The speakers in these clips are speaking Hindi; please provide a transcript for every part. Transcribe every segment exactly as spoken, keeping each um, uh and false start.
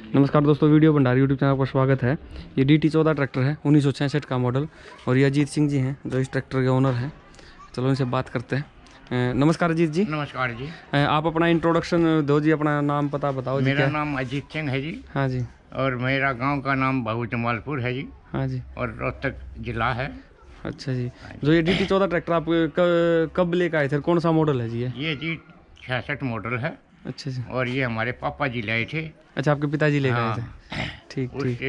नमस्कार दोस्तों, वीडियो भंडारी यूट्यूब चैनल पर स्वागत है। ये डी टी चौदह ट्रैक्टर है उन्नीस सौ छियासठ का मॉडल, और ये अजीत सिंह जी हैं जो इस ट्रैक्टर के ओनर हैं। चलो इनसे बात करते हैं। नमस्कार अजीत जी। नमस्कार जी। आप अपना इंट्रोडक्शन दो जी, अपना नाम पता बताओ जी। मेरा क्या? नाम अजीत सिंह है जी। हाँ जी। और मेरा गांव का नाम बहु जमालपुर है जी। हाँ जी। और रोहतक जिला है। अच्छा जी। जो ये डी टी चौदह ट्रैक्टर आप क- कब लेकर आए थे, कौन सा मॉडल है जी ये? ये जी छियासठ मॉडल है। अच्छा जी। और ये हमारे पापा जी लाए थे। अच्छा, आपके पिताजी लेकर आए थे। ठीक ठीक।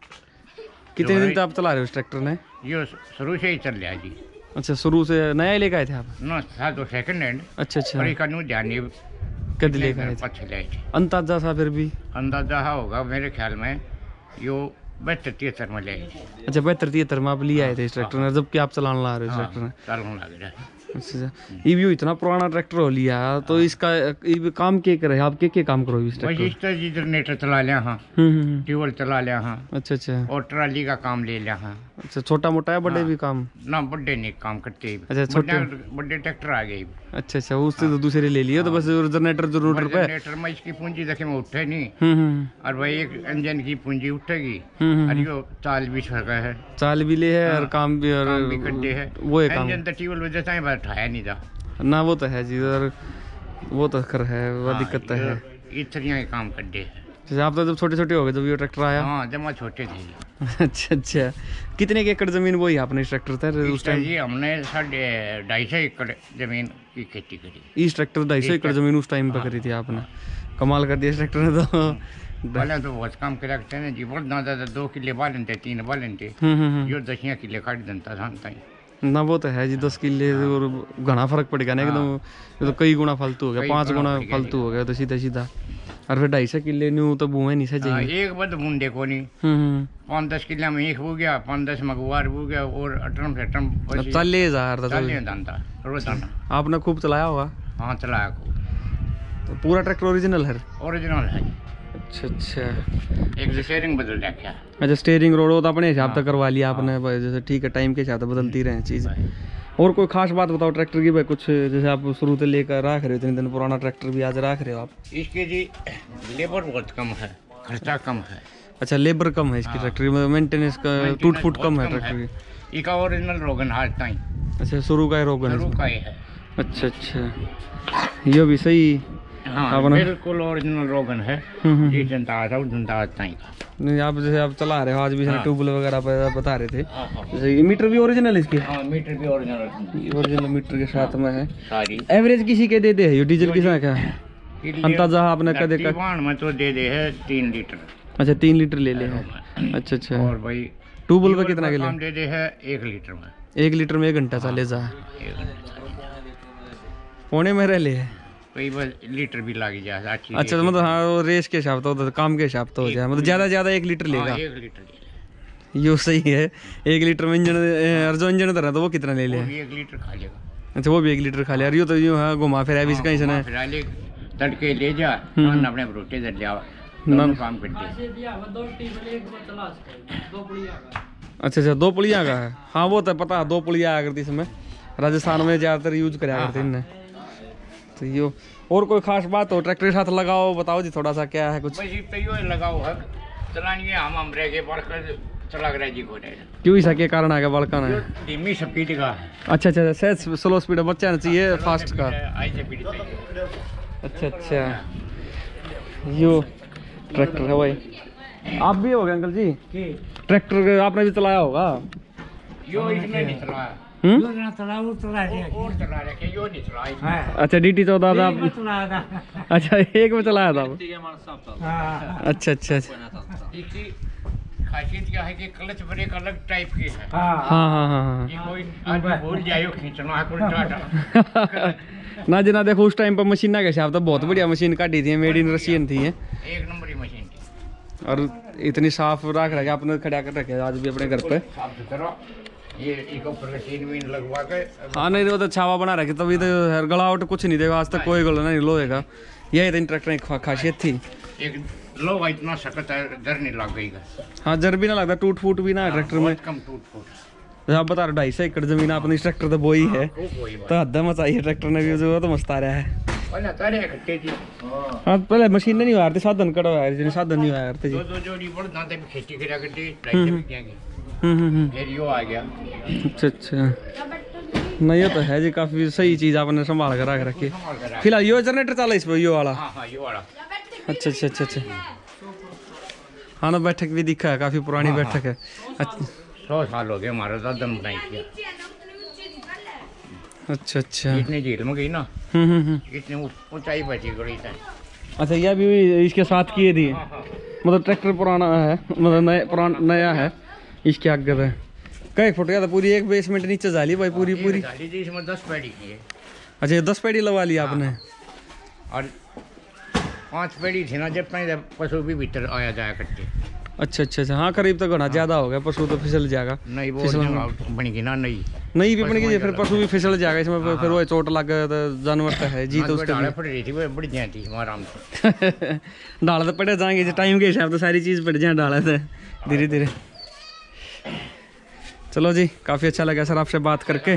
कितने दिन तक आप चला रहे हो इस ट्रैक्टर ने? ये शुरू से ही चल रहा जी। अच्छा, शुरू से नया ही लेकर आए थे आप? ना था तो सेकंड हैंड। अच्छा अच्छा। पर इसका नु ध्यान नहीं कद लेकर आए थे? पछे लाए थे। अंदाजा सा फिर भी अंदाजा होगा मेरे ख्याल में यो बहत्तर तिहत्तर में लाए थे। अच्छा, बहत्तर तिहत्तर में आप लिए आए थे इस ट्रैक्टर में, जबकि आप चलाने ला रहे हो इस ट्रैक्टर में? चलने लग रहा है। अच्छा, ये भी इतना पुराना ट्रैक्टर हो लिया तो इसका ये काम क्या करे, आप क्या क्या काम करो इस ट्रैक्टर? इस तरह जी जनरेटर चला लिया हाँ, हम्म हम्म। ट्यूबवेल चला लिया हाँ। अच्छा अच्छा। और ट्राली का काम ले लिया हाँ। अच्छा, छोटा मोटा है बड़े भी काम? ना बड़े नहीं काम करते। अच्छा, छोटे बड़े ट्रैक्टर आ गए। अच्छा अच्छा, उससे तो दूसरे ले लिए तो बस जनरेटर जनरेटर पे। जनरेटर में इसकी पूंजी देखे में उठे नहीं। हम्म हम्म और भाई एक इंजन की पूंजी उठेगी। हम्म। और यो चाल भी सका है, चाल भी ले है और काम भी, और काम भी करते है। वो है काम इंजन तो ट्यूबवेल वजह से बैठाया नहीं था ना, वो तो है जी। और वो तो कर है, वो दिक्कत तो है। इस तरह के काम करते हैं। जैसे आप तो जब छोटे छोटे हो गए जब ये ट्रैक्टर आया? हाँ, जब मैं छोटे थे। अच्छा अच्छा। कितने के एकड़ जमीन वही आपने इस ट्रैक्टर था उस टाइम? जी हमने साढ़े ढाई सौ एकड़ जमीन की खेती करी। इस ट्रैक्टर ढाई सौ एकड़ जमीन उस टाइम पे करी थी आपने? कमाल कर दिया इस ट्रैक्टर ने तो। पहले तो बहुत काम करा करते हैं जी। बहुत ज्यादा दो किले बालन थे, तीन बालन थे। हम्म हम्म। यो दसिया किले काट देता था ताई। ना वो तो है जी, दस किले और घना फर्क पड़ गया ना एकदम। ये तो कई गुना फालतू हो गया, पाँच गुना फालतू हो गया तो सीधा सीधा। और फिर ढाई सौ किले न्यू तो बुए नहीं सजे। हाँ, एक बद बूंदे को नहीं। हम्म। पाँच दस किले में एक हो गया, पाँच दस में गुआर हो गया। और अटरम से अटरम चालीस हजार था चालीस दाना रोजाना। आपने खूब चलाया होगा? हाँ चलाया को। तो पूरा ट्रैक्टर ओरिजिनल है? ओरिजिनल है। अच्छा अच्छा। एक स्टीयरिंग बदल रखा। अच्छा, स्टीयरिंग रोड हो तो अपने हिसाब से करवा लिया आपने भाई, जैसे ठीक है टाइम के हिसाब से बदलती रहे चीज़। और कोई खास बात बताओ ट्रैक्टर की भाई, कुछ जैसे आप शुरू से लेकर रख रहे हो, इतने दिन पुराना ट्रैक्टर भी आज रख रहे हो आप? इसके जी लेबर बहुत कम है, खर्चा कम है। अच्छा, लेबर कम है इसकी ट्रैक्टर में, मेंटेनेंस का टूट फूट कम है ट्रैक्टर की? इसका ओरिजिनल रोगन हाथ ताई। अच्छा, शुरू का ही रोगन शुरू का ही है। अच्छा अच्छा, ये भी सही। हाँ, बिल्कुल ओरिजिनल रोगन है। जी जनता आता है जनता ताई का। नहीं, आप जैसे आप चला रहे हो आज भी ट्यूबवेल वगैरह पर बता रहे थे, हाँ, हाँ। जैसे ये मीटर भी ओरिजिनल है इसके? हाँ, मीटर भी ओरिजिनल ओरिजिनल मीटर के साथ में है सारी। एवरेज किसी के दे दे है? ये डीजल किसा क्या है अंदाजा आपने कदे का? वाहन में तो दे दे है तीन लीटर। अच्छा, तीन लीटर ले ले है। अच्छा अच्छा। और भाई ट्यूबवेल पे कितना के ले? दे दे है एक लीटर में। एक लीटर में एक घंटा चले जा? एक घंटा पौने में रह ले है कई बार लीटर भी लग जाए। अच्छा, तो मतलब हाँ, वो रेस के हिसाब तो काम के हिसाब तो हो जाए, मतलब ज्यादा ज्यादा एक लीटर लेगा। एक लीटर यो सही है। एक लीटर में इंजन, और जो इंजन तरह तो वो कितना ले ले? एक लीटर खा लेगा। अच्छा, वो भी एक लीटर खा ले। यो तो यूँ हाँ घुमा फिरा भी इसका इसने तड़के ले जा अपने रोटे दर लिया काम करते। अच्छा अच्छा, दो पुलिया का है? हाँ, वो तो पता, दो पुलिया आया करती इसमें, राजस्थान में ज्यादातर यूज कराया करते इनने। तो यो और कोई खास बात हो ट्रैक्टर के साथ लगाओ, बताओ जी थोड़ा सा क्या है कुछ? लगाओ है चलानी हम हम रह गए चला कर जी को क्यों ऐसा क्या कारण आ गया बड़का ना? धीमी स्पीड का है। अच्छा अच्छा, सहज स्लो स्पीड बच्चा चाहिए फास्ट का। अच्छा अच्छा, यो ट्रैक्टर है भाई। आप भी हो गए अंकल जी ट्रैक्टर? आपने भी चलाया होगा? यो इसमें नहीं चलाया। हम्म। अच्छा, डी टी चौदह था आप? अच्छा, एक में चलाया था? अच्छा अच्छा। खासियत क्या है कि क्लच ब्रेक अलग टाइप के है। हाँ हाँ हाँ। ये कोई आदमी भूल जायो खींचना है ना जी ना, देखो उस टाइम पर मशीन के हिसाब तो बहुत बढ़िया मशीन काटी थी, मेड इन रशियन थी ये, एक नंबर की मशीन थी। और इतनी साफ रख रखे आपने, खड़ा कर रखे आज भी अपने घर पे। साफ सुथरा ये इको प्रोटीन मीन लगवा के। हाँ नहीं, वो तो छावा बना रखे तभी तो गलावट कुछ नहीं देगा आज तक, कोई गला नहीं लोहेगा। यही तो ट्रैक्टर की खासियत थी। एक लोहा इतना सख्त है, डर नहीं लग गई। हाँ, जर भी ना लगता, टूट फूट भी ना ट्रैक्टर में। कम टूट फूट। आप बता रहे ढाई सौ एकड़ जमीन आपने इस ट्रैक्टर तो बोई है, तो हद मचाई है ट्रैक्टर ने भी, जो तो मस्ता रहा है। ओला तारे खट्टे जी हाँ पहले मशीन नहीं हुआ करती साधन कड़ा हुआ जिन्हें साधन नहीं हुआ करते जी दो दो जोड़ी बड़ दांते भी खेती करा करते ट्रैक्टर भी जाएंगे हम्म हम्म हम्म। फिर यो आ गया अच्छा अच्छा नहीं ये तो है जी काफी सही चीज आपने संभाल कर रख रखी संभाल कर रखा। फिलहाल यो जनरेटर चला इस पे यो वाला हाँ हाँ यो वाला अच्छा अच्छा अच्छा अच्छा हाँ ना बैठक भी दिखा है काफी पुरानी हाँ, बैठक है अच्छा सौ साल हो गए हमारा दादा ने बनाई किया अच्छा अच्छा इतनी झील में गई ना हम्म हम्म हम्म। इतनी ऊंचाई पर थी गई था अच्छा यह भी इसके साथ किए थी हाँ हाँ मतलब ट्रैक्टर पुराना है मतलब नया पुराना नया है इसके आगे है कई फुट गया था पूरी एक बेसमेंट नीचे जाली भाई पूरी पूरी डाली थी इसमें दस पैड़ी की है अच्छा ये दस पेड़ी लगा लिया आपने और पांच पेड़ी थी ना जब तक पशु भी भीतर आया जाया करते अच्छा अच्छा अच्छा हाँ करीब तो घना ज्यादा हो गया पशु तो फिसल जाएगा नहीं वो फिसलना। बनेगी ना नहीं नहीं भी बन गई फिर पशु भी फिसल जाएगा इसमें फिर- फिर वो चोट लग गया तो जानवर तो है जी तो उसके डाले पड़ रही थी वो बड़ी जाती थी आराम से डाल तो पड़े जाएंगे जी टाइम के हिसाब से सारी चीज़ पड़ जाए डाले से धीरे धीरे चलो जी काफ़ी अच्छा लगा सर आपसे बात करके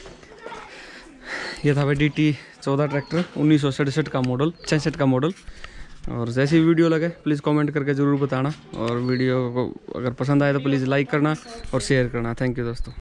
ये था भाई डी टी चौदह ट्रैक्टर उन्नीस सौ सड़सठ का मॉडल छियासठ का मॉडल और जैसी वीडियो लगे प्लीज़ कमेंट करके ज़रूर बताना और वीडियो को अगर पसंद आए तो प्लीज़ लाइक करना और शेयर करना थैंक यू दोस्तों।